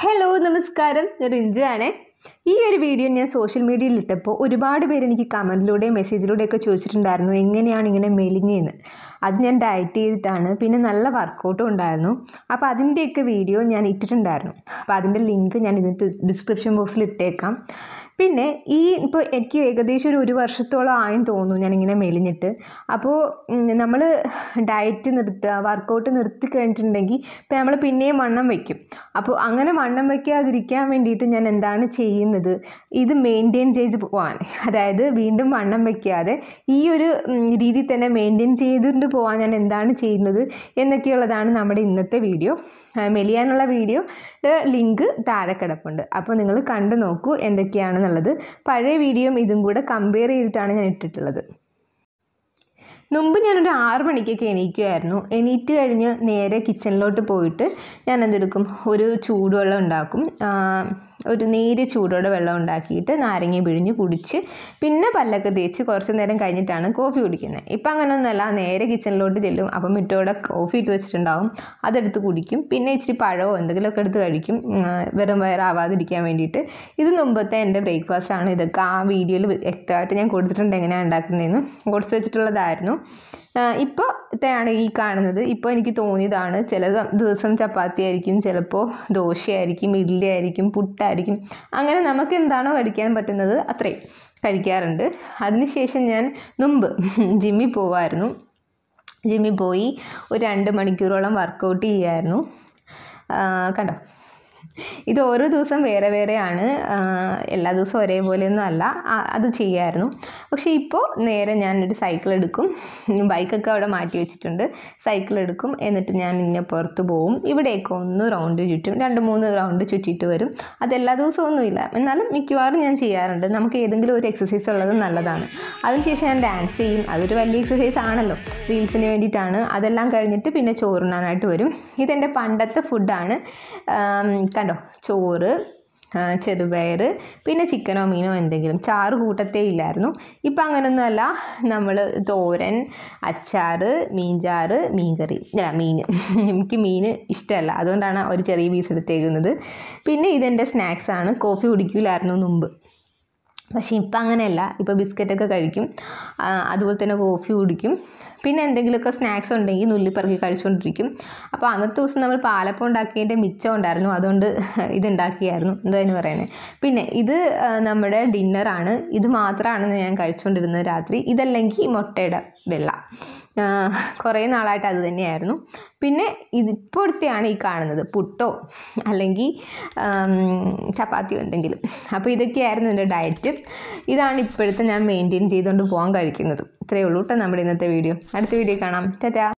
Hello നമസ്കാരം, ഞാൻ റിഞ്ചു ആണ്. ഈ ഒരു വീഡിയോ ഞാൻ സോഷ്യൽ മീഡിയയിൽ ഇട്ടപ്പോൾ ഒരുപാട് പേര് എനിക്ക് കമൻറ്റിലൂടെയും മെസ്സേജിലൂടെയൊക്കെ ചോദിച്ചിട്ടുണ്ടായിരുന്നു എങ്ങനെയാണ് ഇങ്ങനെ മെലിഞ്ഞതെന്ന്. അത് ഞാൻ ഡയറ്റ് ചെയ്തിട്ടാണ്, പിന്നെ നല്ല വർക്കൗട്ടും ഉണ്ടായിരുന്നു. അപ്പോൾ അതിൻ്റെയൊക്കെ വീഡിയോ ഞാൻ ഇട്ടിട്ടുണ്ടായിരുന്നു. അപ്പോൾ അതിൻ്റെ ലിങ്ക് ഞാൻ ഇതിൻ്റെ ഡിസ്ക്രിപ്ഷൻ ബോക്സിൽ ഇട്ടേക്കാം. പിന്നെ ഇപ്പോൾ എനിക്ക് ഏകദേശം ഒരു വർഷത്തോളം ആയെന്ന് തോന്നുന്നു ഞാനിങ്ങനെ മെലിഞ്ഞിട്ട്. അപ്പോൾ നമ്മൾ ഡയറ്റ് നിർത്തുക, വർക്കൗട്ട് നിർത്തി കഴിഞ്ഞിട്ടുണ്ടെങ്കിൽ ഇപ്പോൾ നമ്മൾ പിന്നെയും വണ്ണം വയ്ക്കും. അപ്പോൾ അങ്ങനെ വണ്ണം വയ്ക്കാതിരിക്കാൻ വേണ്ടിയിട്ട് ഞാൻ എന്താണ് ചെയ്യുന്നത്, ഇത് മെയിൻറ്റെയിൻ ചെയ്ത് പോകാൻ, അതായത് വീണ്ടും വണ്ണം വയ്ക്കാതെ ഈ ഒരു രീതിയിൽ തന്നെ മെയിൻറ്റെയിൻ ചെയ്തുകൊണ്ട് പോകാൻ ഞാൻ എന്താണ് ചെയ്യുന്നത് എന്നൊക്കെയുള്ളതാണ് നമ്മുടെ ഇന്നത്തെ വീഡിയോ. മെലിയാനുള്ള വീഡിയോയുടെ ലിങ്ക് താഴെ കിടപ്പുണ്ട്. അപ്പോൾ നിങ്ങൾ കണ്ടു നോക്കൂ എന്തൊക്കെയാണെന്നുള്ളത്. പഴയ വീഡിയോയും ഇതും കൂടെ കമ്പയർ ചെയ്തിട്ടാണ് ഞാൻ ഇട്ടിട്ടുള്ളത്. മുമ്പ് ഞാനൊരു 6 മണിക്കൊക്കെ എണീക്കുമായിരുന്നു. എണീറ്റ് കഴിഞ്ഞ് നേരെ കിച്ചണിലോട്ട് പോയിട്ട് ഞാൻ എന്തെടുക്കും, ഒരു ചൂടുവെള്ളം ഉണ്ടാക്കും. ഒരു നേരിയ ചൂടോടെ വെള്ളം ഉണ്ടാക്കിയിട്ട് നാരങ്ങ പിഴിഞ്ഞ് കുടിച്ച് പിന്നെ പല്ലൊക്കെ തേച്ച് കുറച്ച് നേരം കഴിഞ്ഞിട്ടാണ് കോഫി കുടിക്കുന്നത്. ഇപ്പം അങ്ങനെയൊന്നുമല്ല, നേരെ കിച്ചണിലോട്ട് ചെല്ലും. അപ്പം മിറ്റോടെ കോഫി ഇട്ട് വെച്ചിട്ടുണ്ടാവും, അതെടുത്ത് കുടിക്കും. പിന്നെ ഇച്ചിരി പഴമോ എന്തെങ്കിലുമൊക്കെ എടുത്ത് കഴിക്കും, വെറും വയറാവാതിരിക്കാൻ വേണ്ടിയിട്ട്. ഇത് മുമ്പത്തെ എൻ്റെ ബ്രേക്ക്ഫാസ്റ്റാണ്. ഇതൊക്കെ ആ വീഡിയോയിൽ വ്യക്തമായിട്ട് ഞാൻ കൊടുത്തിട്ടുണ്ട് എങ്ങനെയാണ് ഉണ്ടാക്കുന്നതെന്ന്. ഓട്സ് വെച്ചിട്ടുള്ളതായിരുന്നു. ഇപ്പോഴത്തെയാണ് ഈ കാണുന്നത്. ഇപ്പോൾ എനിക്ക് തോന്നിയതാണ്. ചില ദിവസം ചപ്പാത്തി ആയിരിക്കും, ചിലപ്പോൾ ദോശയായിരിക്കും, ഇഡ്ഡലി ആയിരിക്കും, പുട്ടായിരിക്കും. അങ്ങനെ നമുക്ക് എന്താണോ കഴിക്കാൻ പറ്റുന്നത് അത്രയും കഴിക്കാറുണ്ട്. അതിനുശേഷം ഞാൻ മുമ്പ് ജിമ്മിൽ പോവായിരുന്നു. ജിമ്മിൽ പോയി ഒരു 2 മണിക്കൂറോളം വർക്കൗട്ട് ചെയ്യുമായിരുന്നു. കണ്ടോ, ഇത് ഓരോ ദിവസം വേറെ വേറെയാണ്, എല്ലാ ദിവസവും ഒരേപോലെയൊന്നും അല്ല. അത് ചെയ്യാമായിരുന്നു. പക്ഷേ ഇപ്പോൾ നേരെ ഞാനൊരു സൈക്കിൾ എടുക്കും. ബൈക്കൊക്കെ അവിടെ മാറ്റി വെച്ചിട്ടുണ്ട്. സൈക്കിൾ എടുക്കും, എന്നിട്ട് ഞാൻ ഇങ്ങനെ പുറത്ത് പോവും. ഇവിടെയൊക്കെ ഒന്ന് റൗണ്ട് ചുറ്റും, 2-3 റൗണ്ട് ചുറ്റിയിട്ട് വരും. അതെല്ലാ ദിവസമൊന്നുമില്ല, എന്നാലും മിക്കവാറും ഞാൻ ചെയ്യാറുണ്ട്. നമുക്ക് ഏതെങ്കിലും ഒരു എക്സസൈസ് ഉള്ളത് നല്ലതാണ്. അതിനുശേഷം ഞാൻ ഡാൻസ് ചെയ്യും. അതൊരു വലിയ എക്സസൈസ് ആണല്ലോ, റീൽസിന് വേണ്ടിയിട്ടാണ്. അതെല്ലാം കഴിഞ്ഞിട്ട് പിന്നെ ചോറുണ്ണാനായിട്ട് വരും. ഇതെൻ്റെ പണ്ടത്തെ ഫുഡാണ്. കണ്ടോ, ചോറ്, ചെറുപയർ, പിന്നെ ചിക്കനോ മീനോ എന്തെങ്കിലും. ചാറ് കൂട്ടത്തേ ഇല്ലായിരുന്നു. ഇപ്പം അങ്ങനെയൊന്നുമല്ല, നമ്മൾ തോരൻ, അച്ചാർ, മീൻചാറ്, മീൻകറി. മീൻ എനിക്ക് മീൻ ഇഷ്ടമല്ല, അതുകൊണ്ടാണ് ഒരു ചെറിയ പീസ് എടുത്തേക്കുന്നത്. പിന്നെ ഇതെൻ്റെ സ്നാക്സാണ്. കോഫി കുടിക്കില്ലായിരുന്നു മുമ്പ്, പക്ഷേ ഇപ്പം അങ്ങനെയല്ല. ഇപ്പോൾ ബിസ്ക്കറ്റൊക്കെ കഴിക്കും, അതുപോലെ തന്നെ കോഫി കുടിക്കും. പിന്നെ എന്തെങ്കിലുമൊക്കെ സ്നാക്സ് ഉണ്ടെങ്കിൽ നുള്ളിപ്പറക്കി കഴിച്ചുകൊണ്ടിരിക്കും. അപ്പോൾ അന്നത്തെ ദിവസം നമ്മൾ പാലപ്പം ഉണ്ടാക്കിയതിൻ്റെ മിച്ചം ഉണ്ടായിരുന്നു, അതുകൊണ്ട് ഇതുണ്ടാക്കിയായിരുന്നു. എന്തായിരുന്നു പറയുന്നത്. പിന്നെ ഇത് നമ്മുടെ ഡിന്നറാണ്. ഇത് മാത്രമാണ് ഞാൻ കഴിച്ചുകൊണ്ടിരുന്നത് രാത്രി. ഇതല്ലെങ്കിൽ മുട്ടയുടെ വെള്ള. കുറേ നാളായിട്ട് അത് തന്നെയായിരുന്നു. പിന്നെ ഇപ്പോഴത്തെയാണ് ഈ കാണുന്നത്, പുട്ടോ അല്ലെങ്കിൽ ചപ്പാത്തിയോ എന്തെങ്കിലും. അപ്പോൾ ഇതൊക്കെയായിരുന്നു എൻ്റെ ഡയറ്റ്. ഇതാണ് ഇപ്പോഴത്തെ ഞാൻ മെയിൻറ്റെയിൻ ചെയ്തുകൊണ്ട് പോകാൻ കഴിക്കുന്നത്. ഇത്രയേ ഉള്ളൂ കേട്ടോ നമ്മുടെ ഇന്നത്തെ വീഡിയോ. അടുത്ത വീഡിയോ കാണാം. ടാറ്റാ.